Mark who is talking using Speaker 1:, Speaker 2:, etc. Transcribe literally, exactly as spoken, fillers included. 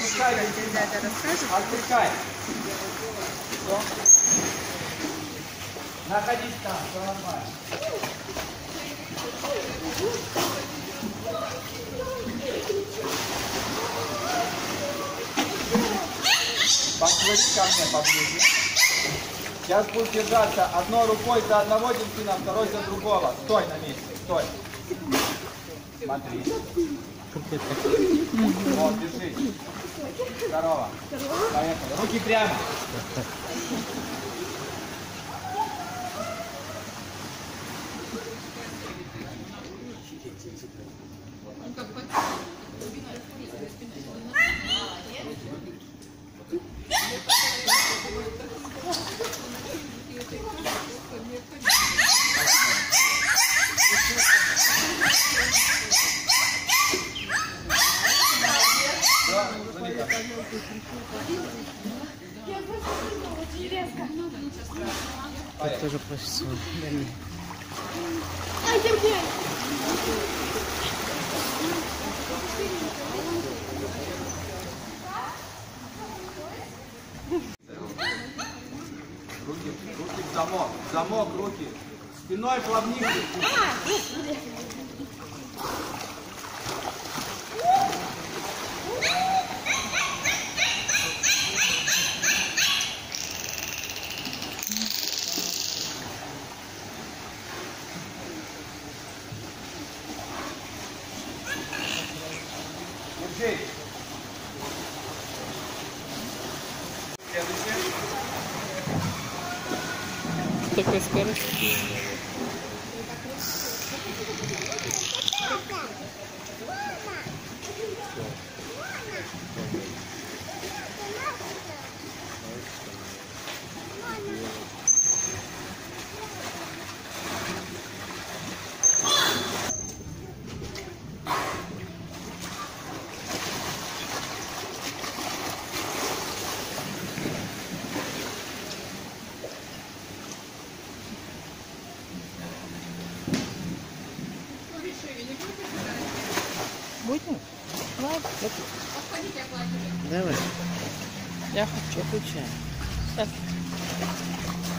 Speaker 1: Отпускай.
Speaker 2: Дядя расскажет.
Speaker 1: Отпускай. Все. Находись там, все нормально. Подходи ко мне поближе. Сейчас будешь держаться одной рукой за одного дельфина, второй за другого. Стой на месте, стой. Смотри. Вот, держи. Здорово. Поехали. Руки прямо.
Speaker 3: Это тоже просится.
Speaker 1: Руки, руки в замок, в замок, руки. Спиной плавник. Держи. Следующий.
Speaker 3: Такой скорость. Будем? Ладно. Давай. Я хочу. Включай. Так.